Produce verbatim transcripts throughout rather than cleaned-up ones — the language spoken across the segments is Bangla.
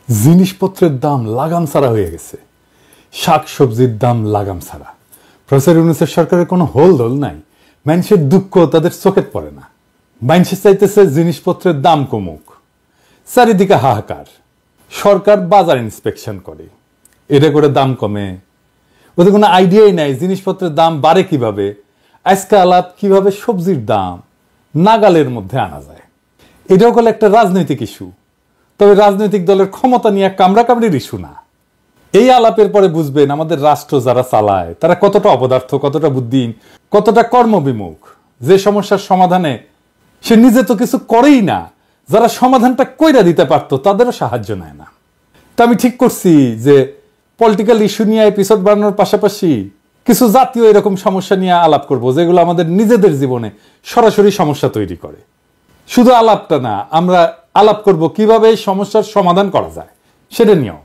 জিনিসপত্রের দাম লাগাম ছাড়া হয়ে গেছে, শাক সবজির দাম লাগাম ছাড়া। প্রফেসর ইউনূসের সরকারের কোনো হোল দোল নাই, মানুষের দুঃখ তাদের চোখে পড়ে না। মানুষের চাইতেছে জিনিসপত্রের দাম কমুক, চারিদিকে হাহাকার। সরকার বাজার ইন্সপেকশন করে, এটা করে দাম কমে, ওদের কোনো আইডিয়াই নাই জিনিসপত্রের দাম বাড়ে কিভাবে। আজকে আলাপ কিভাবে সবজির দাম নাগালের মধ্যে আনা যায়, এটাও হলো একটা রাজনৈতিক ইস্যু। তবে রাজনৈতিক দলের ক্ষমতা নিয়ে কামড়া কামড়ির ইস্যু না। এই আলাপের পরে বুঝবেন আমাদের রাষ্ট্র যারা চালায় তারা কতটা অপদার্থ, কতটা বুদ্ধিহীন, কতটা কর্মবিমুখ। যে সমস্যার সমাধানে সে নিজে তো কিছু করেই না, যারা সমাধানটা কইরা দিতে পারতো তাদেরও সাহায্য নেয় না। তা আমি ঠিক করছি যে পলিটিক্যাল ইস্যু নিয়ে এপিসোড বানানোর পাশাপাশি কিছু জাতীয় এরকম সমস্যা নিয়ে আলাপ করব, যেগুলো আমাদের নিজেদের জীবনে সরাসরি সমস্যা তৈরি করে। শুধু আলাপটা না, আমরা আলাপ করব কিভাবে এই সমস্যার সমাধান করা যায় সেটা নিয়েও।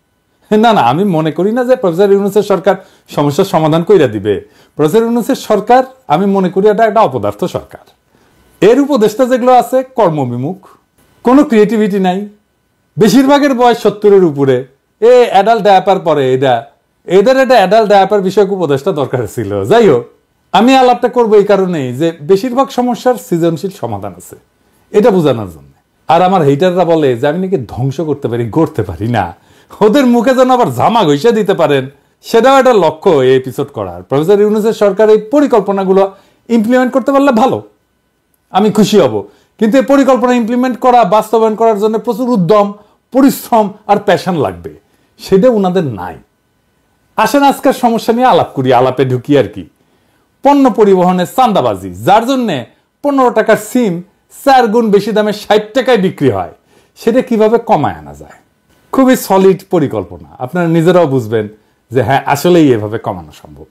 না না, আমি মনে করি না যে প্রফেসর ইউনূসের সরকার সমস্যার সমাধান কইরা দিবে। প্রফেসর ইউনূসের সরকার আমি মনে করি এটা একটা অপদার্থ সরকার। এর উপদেষ্টা যেগুলো আছে কর্মবিমুখ, কোনো ক্রিয়েটিভিটি নাই, বেশিরভাগের বয়স সত্তরের উপরে। এ অ্যাডাল্ট ডায়াপার পরে এটা এদের একটা অ্যাডাল্ট ডায়াপার বিষয়ক উপদেষ্টা দরকার ছিল। যাই হোক, আমি আলাপটা করবো এই কারণেই যে বেশিরভাগ সমস্যার সৃজনশীল সমাধান আছে, এটা বোঝানোর জন্য। আর আমার হেটাররা বলে যে আমি নাকি ধ্বংস করতে পারি, গড়তে পারি না। ওদের মুখে যেন আবার জামা ঘষে দিতে পারেন, সেটাও একটা লক্ষ্য এই এপিসোড করার। প্রফেসর ইউনূসের সরকার এই পরিকল্পনাগুলো ইমপ্লিমেন্ট করতে পারলে ভালো, আমি খুশি হব। কিন্তু এই পরিকল্পনা ইমপ্লিমেন্ট করা, বাস্তবায়ন করার জন্য প্রচুর উদ্যম, পরিশ্রম আর প্যাশন লাগবে, সেটা ওনাদের নাই। আসেন আজকের সমস্যা নিয়ে আলাপ করি। আলাপে ঢুকি আর কি, পণ্য পরিবহনের চাঁদাবাজি, যার জন্য পনেরো টাকার সিম চার গুণ বেশি দামে ষাট টাকায় বিক্রি হয়, সেটা কিভাবে কমায় আনা যায়। খুবই সলিড পরিকল্পনা, আপনারা নিজেরাও বুঝবেন যে হ্যাঁ আসলেই এভাবে কমানো সম্ভব।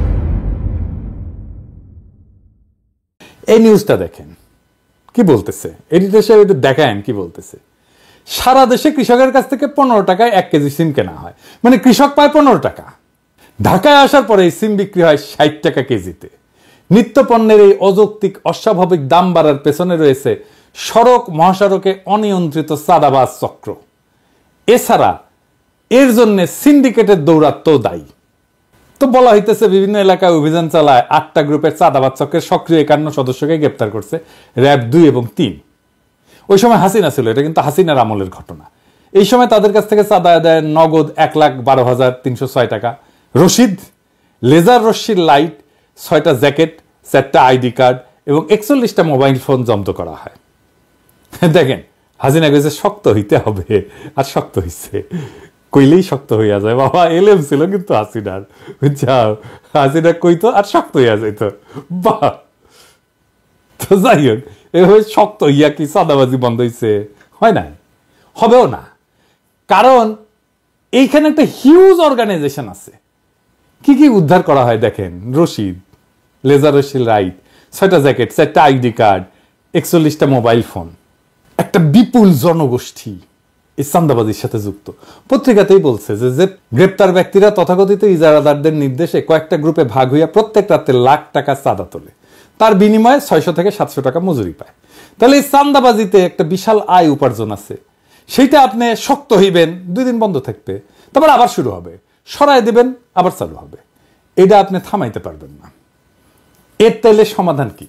এই নিউজটা দেখেন কি বলতেছে, এডিটর সাহেব একটু দেখায়েন কি বলতেছে। সারা দেশে কৃষকের কাছ থেকে পনেরো টাকায় এক কেজি সিম কেনা হয়, মানে কৃষক পায় পনেরো টাকা। ঢাকায় আসার পরে এই সিম বিক্রি হয় ষাট টাকা কেজিতে। নিত্য পণ্যের এই অযৌক্তিক অস্বাভাবিক দাম বাড়ার পেছনে রয়েছে সড়ক মহাসড়কে অনিয়ন্ত্রিত চাঁদাবাজ চক্র। এছাড়া এর জন্য সিন্ডিকেটের দৌরাত্ম্য দায়ী। তো বলা হইতেছে বিভিন্ন এলাকায় অভিযান চালায় আটটা গ্রুপের চাঁদাবাজ চক্রের সক্রিয় একান্ন সদস্যকে গ্রেপ্তার করছে র্যাব দুই এবং তিন। ওই সময় হাসিনা ছিল, এটা কিন্তু হাসিনার আমলের ঘটনা। এই সময় তাদের কাছ থেকে চাঁদা দেয় নগদ এক লাখ বারো হাজার তিনশো ছয় টাকা, রশিদ, লেজার রশ্মির লাইট, ছয়টা জ্যাকেট, চারটা আইডি কার্ড এবং একচল্লিশটা মোবাইল ফোন জব্দ করা হয়। দেখেন হাসিনা কইছে শক্ত হইতে হবে, আর শক্ত হইছে, কইলেই শক্ত হইয়া যায়। বাবা এলেম ছিল কিন্তু হাসিনার, বুঝছাও, হাসিনা কইতো আর শক্ত হইয়া যাইত। বাহ, তো যাই হোক, এভাবে শক্ত হইয়া কি চাঁদাবাজি বন্ধ হইছে? হয় না, হবেও না। কারণ এইখানে একটা হিউজ অর্গানাইজেশন আছে। কি কি উদ্ধার করা হয় দেখেন, রশিদ, লেজার রশ্মির লাইট, ছয়টা জ্যাকেট, চারটা আইডি কার্ড, একচল্লিশটা মোবাইল ফোন। একটা বিপুল জনগোষ্ঠী এই চাঁদাবাজির সাথে যুক্ত। পত্রিকাতেই বলছে যে যে গ্রেপ্তার ব্যক্তিরা তথাকথিত ইজারাদারদের নির্দেশে কয়েকটা গ্রুপে ভাগ হইয়া প্রত্যেক রাতে লাখ টাকা চাঁদা তোলে, তার বিনিময়ে ছয়শো থেকে সাতশো টাকা মজুরি পায়। তাহলে এই চাঁদাবাজিতে একটা বিশাল আয় উপার্জন আছে। সেইটা আপনি শক্ত হইবেন, দুই দিন বন্ধ থাকবে, তারপর আবার শুরু হবে, সরাই দেবেন, আবার চালু হবে। এটা আপনি থামাইতে পারবেন না। এর তাইলে সমাধান কি?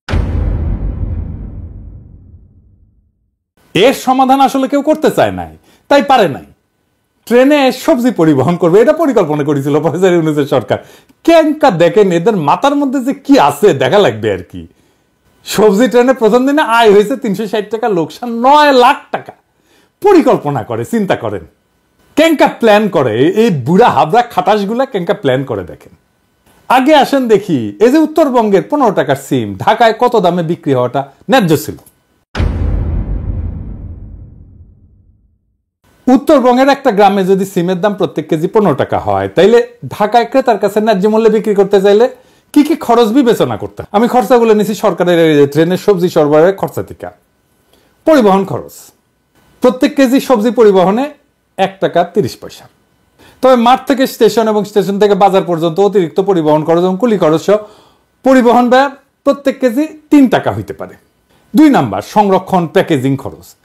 এর সমাধান আসলে কেউ করতে চায় নাই, তাই পারে নাই। ট্রেনে সবজি পরিবহন করবে, এটা পরিকল্পনা করেছিল প্রফেসর ইউনূসের সরকার। কেনকা দেখেন এদের মাথার মধ্যে যে কি আছে দেখা লাগবে আর কি। সবজি ট্রেনে প্রথম দিনে আয় হয়েছে তিনশো ষাট টাকা, লোকসান নয় লাখ টাকা। পরিকল্পনা করে, চিন্তা করেন কেনকা প্ল্যান করে এই বুড়া হাবড়া খাটাসগুলা, কেনকা প্ল্যান করে দেখেন। আগে আসেন দেখি, এই যে উত্তরবঙ্গের পনেরো টাকার সিম ঢাকায় কত দামে বিক্রি হওয়াটা ন্যায্য ছিল? উত্তরবঙ্গের একটা গ্রামে যদি সিমের দাম প্রত্যেক কেজি পনেরো টাকা হয়, তাইলে ঢাকায় ক্রেতার কাছে ন্যায্য মূল্যে বিক্রি করতে চাইলে কি কি খরচ বিবেচনা করতে? আমি খরচাগুলো নিছি সরকারের ট্রেনের সবজি সরবরাহের খরচা থেকে। পরিবহন খরচ, প্রত্যেক কেজি সবজি পরিবহনে এক টাকা তিরিশ পয়সা। তবে মাঠ থেকে স্টেশন এবং স্টেশন থেকে বাজার পর্যন্ত অতিরিক্ত পরিবহন খরচ এবং কুলি খরচ পরিবহন ব্যয় প্রত্যেক কেজি তিন টাকা হইতে পারে। দুই নাম্বার সংরক্ষণ প্যাকেজিং খরচ,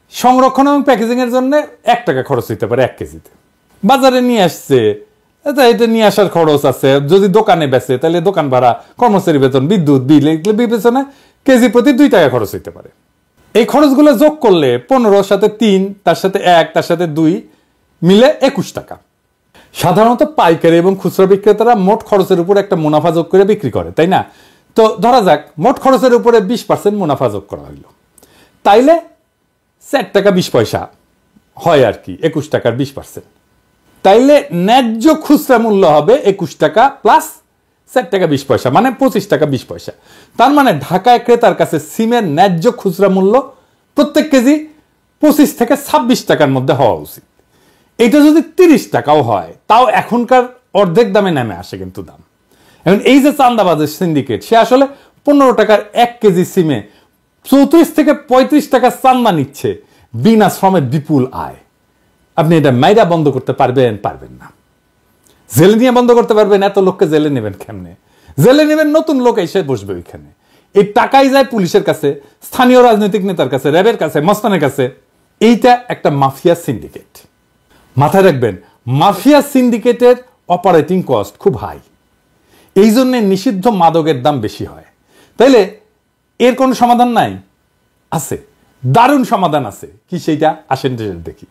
সংরক্ষণ এবং প্যাকেজিং এর জন্য এক টাকা খরচ হইতে পারে এক কেজিতে। বাজারে নিয়ে আসছে, এটা নিয়ে আসার খরচ আছে, যদি দোকানে বেচে তাহলে দোকান ভাড়া, কর্মচারী বেতন, বিদ্যুৎ বিল, এগুলো বিবেচনা কেজি প্রতি দুই টাকা খরচ হইতে পারে। এই খরচগুলো যোগ করলে পনেরোর সাথে তিন, তার সাথে এক, তার সাথে দুই মিলে একুশ টাকা। সাধারণত পাইকারি এবং খুচরা বিক্রেতারা মোট খরচের উপর একটা মুনাফা যোগ করে বিক্রি করে, তাই না? তো ধরা যাক মোট খরচের উপরে বিশ পার্সেন্ট মুনাফা যোগ করা হইল, তাইলে চার টাকা বিশ পয়সা হয় আর কি, একুশ টাকার বিশ পার্সেন্ট। তাইলে ন্যায্য খুচরা মূল্য হবে একুশ টাকা প্লাস চার টাকা বিশ পয়সা, মানে পঁচিশ টাকা বিশ পয়সা। তার মানে ঢাকায় ক্রেতার কাছে সিমের ন্যায্য খুচরা মূল্য প্রত্যেক কেজি পঁচিশ থেকে ছাব্বিশ টাকার মধ্যে হওয়া উচিত। এটা যদি তিরিশ টাকাও হয় তাও এখনকার অর্ধেক দামে নেমে আসে কিন্তু দাম। এখন এই যে চান্দাবাজের সিন্ডিকেট, সে আসলে পনেরো টাকার এক কেজি সিমে চৌত্রিশ থেকে পঁয়ত্রিশ টাকা চান্দা নিচ্ছে, বিনা শ্রমে বিপুল আয়। আপনি এটা মাইরা বন্ধ করতে পারবেন? পারবেন না। জেলে নিয়ে বন্ধ করতে পারবেন? এত লোককে জেলে নেবেন কেমনে? জেলে নেবেন নতুন লোক এসে বসবে ওইখানে। এই টাকাই যায় পুলিশের কাছে, স্থানীয় রাজনৈতিক নেতার কাছে, র্যাবের কাছে, মস্তানের কাছে। এইটা একটা মাফিয়া সিন্ডিকেট। মাথায় রাখবেন, মাফিয়া সিন্ডিকেটের অপারেটিং কস্ট খুব হাই, এই জন্য নিষিদ্ধ মাদকের দাম বেশি হয়। তাইলে এর কোনো সমাধান নাই? আছে, দারুণ সমাধান আছে। কি সেইটা? আসেন দেখি।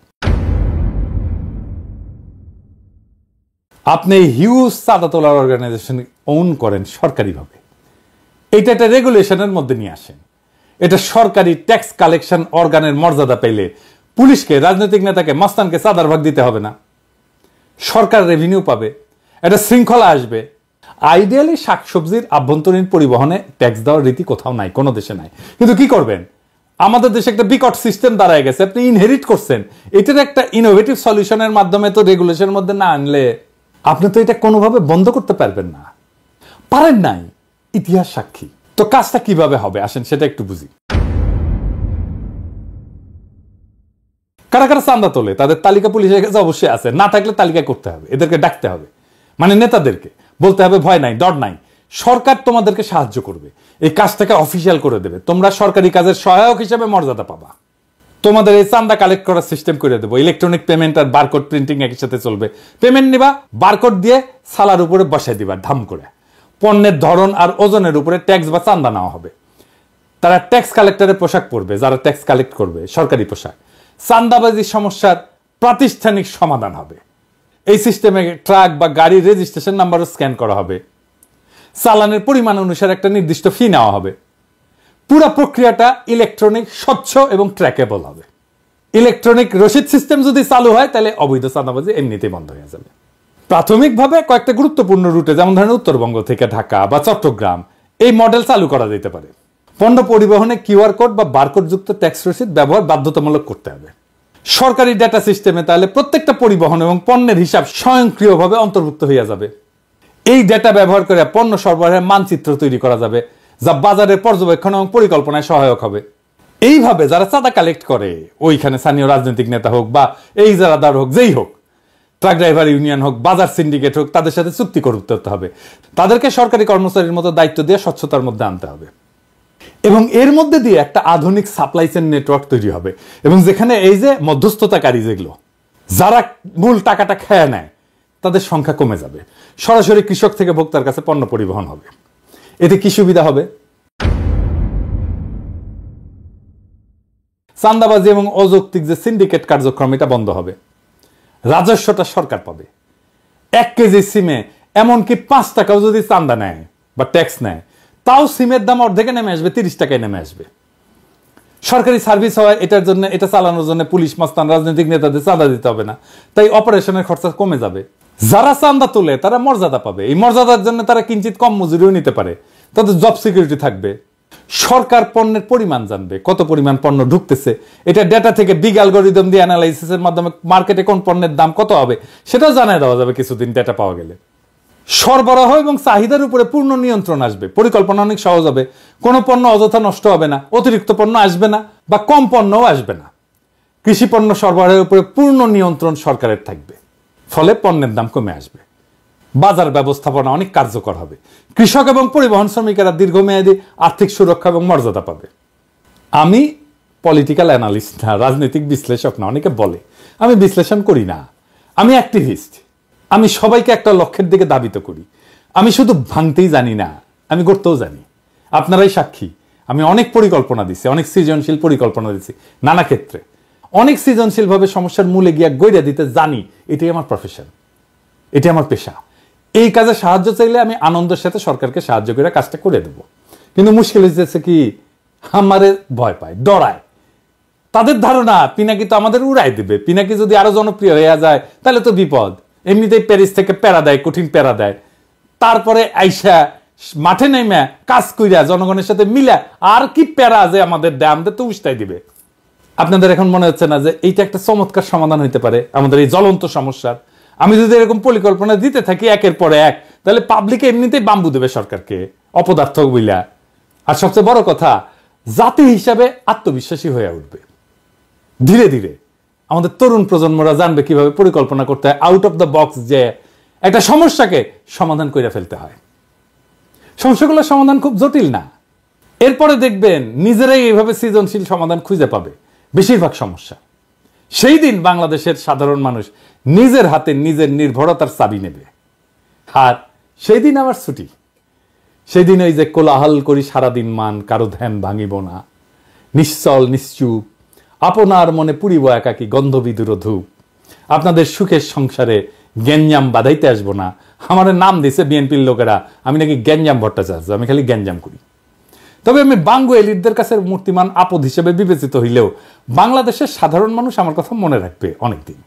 আপনি হিউজ চাঁদা তোলার অর্গানাইজেশন ওন করেন সরকারিভাবে, এটা একটা রেগুলেশনের মধ্যে নিয়ে আসেন। এটা সরকারি ট্যাক্স কালেকশন অর্গানের মর্যাদা পেলে পুলিশকে, রাজনৈতিক নেতাকে, মস্তানকে চাঁদার ভাগ দিতে হবে না। সরকার রেভিনিউ পাবে, একটা শৃঙ্খলা আসবে। আইডিয়ালি শাকসবজির আভ্যন্তরীণ পরিবহনে ট্যাক্স দেওয়ার রীতি কোথাও নাই, কোনো দেশে নাই। কিন্তু কি করবেন, আমাদের দেশে একটা বিকট সিস্টেম দাঁড়ায় গেছে, আপনি ইনহেরিট করছেন। এটার একটা ইনোভেটিভ সলিউশনের মাধ্যমে তো রেগুলেশনের মধ্যে না আনলে আপনি তো এটা কোনোভাবে বন্ধ করতে পারবেন না, পারেন নাই, ইতিহাস সাক্ষী। তো কাজটা কিভাবে হবে আসেন সেটা একটু বুঝি। কারা কারা চান্দা তোলে তাদের তালিকা পুলিশের কাছে অবশ্যই আছে, না থাকলে তালিকা করতে হবে, এদেরকে ডাকতে হবে, মানে নেতাদেরকে বলতে হবে ভয় নাই, ডর নাই, সরকার তোমাদেরকে সাহায্য করবে, এই কাজটাকে অফিসিয়াল করে দেবে, তোমরা সরকারি কাজের সহায়ক হিসেবে মর্যাদা পাবা, তোমাদের এই চান্দা কালেক্ট করার সিস্টেম করে দেবো, ইলেকট্রনিক পেমেন্ট আর বারকোড প্রিন্টিং একই সাথে চলবে। পেমেন্ট নিবা, বারকোড দিয়ে সালার উপরে বসাই দিবা ধাম করে, পণ্যের ধরন আর ওজনের উপরে ট্যাক্স বা চান্দা নেওয়া হবে। তারা ট্যাক্স কালেক্টরের পোশাক পরবে, যারা ট্যাক্স কালেক্ট করবে সরকারি পোশাক। চান্দাবাজির সমস্যার প্রাতিষ্ঠানিক সমাধান হবে। এই সিস্টেমে ট্রাক বা গাড়ির রেজিস্ট্রেশন নাম্বারও স্ক্যান করা হবে, চালানের পরিমাণ অনুসারে একটা নির্দিষ্ট ফি নেওয়া হবে। পুরো প্রক্রিয়াটা ইলেকট্রনিক, স্বচ্ছ এবং ট্র্যাকেবল হবে। ইলেকট্রনিক রসিদ সিস্টেম যদি চালু হয় তাহলে অবৈধ চাঁদাবাজি এমনিতেই বন্ধ হয়ে যাবে। প্রাথমিকভাবে কয়েকটা গুরুত্বপূর্ণ রুটে, যেমন ধরেন উত্তরবঙ্গ থেকে ঢাকা বা চট্টগ্রাম, এই মডেল চালু করা যেতে পারে। পণ্য পরিবহনে কিউআর কোড বা বারকোড যুক্ত ট্যাক্স রসিদ ব্যবহার বাধ্যতামূলক করতে হবে। সরকারি ডেটা সিস্টেমে তাহলে প্রত্যেকটা পরিবহন এবং পণ্যের হিসাব স্বয়ংক্রিয়ভাবে অন্তর্ভুক্ত হয়ে যাবে। এই ডেটা ব্যবহার করে পণ্য সরবরাহের মানচিত্র তৈরি করা যাবে, যা বাজারের পর্যবেক্ষণ এবং পরিকল্পনায় সহায়ক হবে। এইভাবে যারা চাঁদা কালেক্ট করে, ওইখানে স্থানীয় রাজনৈতিক নেতা হোক বা এই যারাদার হোক, যেই হোক, ট্রাক ড্রাইভার ইউনিয়ন হোক, বাজার সিন্ডিকেট হোক, তাদের সাথে চুক্তি করতে হবে। তাদেরকে সরকারি কর্মচারীর মতো দায়িত্ব দিয়ে স্বচ্ছতার মধ্যে আনতে হবে এবং এর মধ্যে দিয়ে একটা আধুনিক সাপ্লাই চেইন নেটওয়ার্ক তৈরি হবে। এবং যেখানে এই যে মধ্যস্থতাকারী, যেগুলো যারা মূল টাকাটা খেয়ে নেয়, তাদের সংখ্যা কমে যাবে। সরাসরি কৃষক থেকে ভোক্তার কাছে পণ্য পরিবহন হবে। এতে কি সুবিধা হবে? চাঁদাবাজি এবং অযৌক্তিক যে সিন্ডিকেট কার্যক্রম, এটা বন্ধ হবে। রাজস্বটা সরকার পাবে। এক কেজি সিমে এমনকি পাঁচ টাকাও যদি চাঁদা নেয় বা ট্যাক্স নেয়, তাও সিমের দাম অর্ধেকে নেমে আসবে, তিরিশ টাকায় নেমে আসবে। সরকারি সার্ভিস হয়, এটার জন্য, এটা চালানোর জন্য পুলিশ, মস্তান, রাজনৈতিক নেতাদের চাঁদা দিতে হবে না, তাই অপারেশনের খরচা কমে যাবে। যারা চাঁদা তোলে তারা মর্যাদা পাবে, এই মর্যাদার জন্য তারা কিঞ্চিত কম মজুরিও নিতে পারে, তাদের জব সিকিউরিটি থাকবে। সরকার পণ্যের পরিমাণ জানবে, কত পরিমাণ পণ্য ঢুকতেছে, এটা ডেটা থেকে বিগ অ্যালগরিদম দিয়ে অ্যানালাইসিসের মাধ্যমে মার্কেটে কোন পণ্যের দাম কত হবে সেটাও জানিয়ে দেওয়া যাবে কিছুদিন ডেটা পাওয়া গেলে। সরবরাহ এবং চাহিদার উপরে পূর্ণ নিয়ন্ত্রণ আসবে, পরিকল্পনা অনেক সহজ হবে, কোনো পণ্য অযথা নষ্ট হবে না, অতিরিক্ত পণ্য আসবে না বা কম পণ্যও আসবে না। কৃষি পণ্য সরবরাহের উপরে পূর্ণ নিয়ন্ত্রণ সরকারের থাকবে, ফলে পণ্যের দাম কমে আসবে। বাজার ব্যবস্থাপনা অনেক কার্যকর হবে। কৃষক এবং পরিবহন শ্রমিকেরা দীর্ঘমেয়াদী আর্থিক সুরক্ষা এবং মর্যাদা পাবে। আমি পলিটিক্যাল অ্যানালিস্ট না, রাজনৈতিক বিশ্লেষক না। অনেকে বলে আমি বিশ্লেষণ করি না, আমি অ্যাক্টিভিস্ট। আমি সবাইকে একটা লক্ষ্যের দিকে ধাবিত করি। আমি শুধু ভাঙতেই জানি না, আমি গড়তেও জানি। আপনারাই সাক্ষী, আমি অনেক পরিকল্পনা দিচ্ছি, অনেক সৃজনশীল পরিকল্পনা দিচ্ছি নানা ক্ষেত্রে, অনেক সৃজনশীলভাবে সমস্যার মূলে গিয়া গইরা দিতে জানি। এটাই আমার প্রফেশন, এটাই আমার পেশা। এই কাজে সাহায্য চাইলে আমি আনন্দের সাথে সরকারকে সাহায্য করে কাজটা করে দেব। কিন্তু মুশকিল হয়েছে কি, আমারে ভয় পায়, ডরায়। তাদের ধারণা পিনাকি তো আমাদের উড়াই দেবে, পিনাকি যদি আরো জনপ্রিয় হয়ে যায় তাহলে তো বিপদ। এমনিতেই প্যারিস থেকে প্যারা দেয়, কঠিন প্যারা দেয়, তারপরে আইসা মাঠে নেমে কাজ কইরা জনগণের সাথে মিলা আর কি প্যারা যে আমাদের দেয়, আমাদের তো উস্তাই দিবে। আপনাদের এখন মনে হচ্ছে না যে এইটা একটা চমৎকার সমাধান হইতে পারে আমাদের এই জ্বলন্ত সমস্যার? আমি যদি এরকম পরিকল্পনা দিতে থাকি একের পর এক, তাহলে পাবলিক এমনিতেই বাম্বু দেবে সরকারকে অপদার্থ বইলা। আর সবচেয়ে বড় কথা, জাতি হিসাবে আত্মবিশ্বাসী হয়ে উঠবে। ধীরে ধীরে আমাদের তরুণ প্রজন্মরা জানবে কিভাবে পরিকল্পনা করতে হয়, আউট অফ দ্য বক্স, যে একটা সমস্যাকে সমাধান করে ফেলতে হয়। সমস্যাগুলোর সমাধান খুব জটিল না। এরপরে দেখবেন নিজেরাই এইভাবে সৃজনশীল সমাধান খুঁজে পাবে বেশিরভাগ সমস্যা। সেই দিন বাংলাদেশের সাধারণ মানুষ নিজের হাতে নিজের নির্ভরতার চাবি নেবে। আর সেই দিন আমার ছুটি। সেই দিন ওই যে কোলাহল করি সারাদিন মান, কারো ধ্যান ভাঙিব না, নিশ্চল নিশ্চুপ আপনার মনে পুরিব একাকী গন্ধবিদুর ধূপ, আপনাদের সুখের সংসারে গ্যাঞ্জাম বাধাইতে আসবো না। আমার নাম দিছে বিএনপির লোকেরা, আমি নাকি গ্যাঞ্জাম ভট্টাচার্য, আমি খালি গ্যাঞ্জাম করি। তবে আমি বাঙ্গু এলিটদের কাছে মূর্তিমান আপদ হিসেবে বিবেচিত হইলেও বাংলাদেশের সাধারণ মানুষ আমার কথা মনে রাখবে অনেকদিন।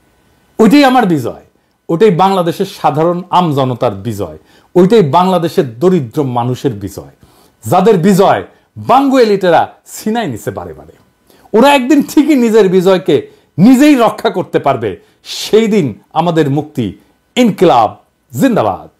ওইটাই আমার বিজয়, ওইটাই বাংলাদেশের সাধারণ আম জনতার বিজয়, ওইটাই বাংলাদেশের দরিদ্র মানুষের বিজয়, যাদের বিজয় বাঙ্গু এলিটেরা ছিনাই নিছে বারে বারে। ওরা একদিন ঠিকই নিজের বিজয়কে নিজেই রক্ষা করতে পারবে। সেই দিন আমাদের মুক্তি। ইনকিলাব জিন্দাবাদ।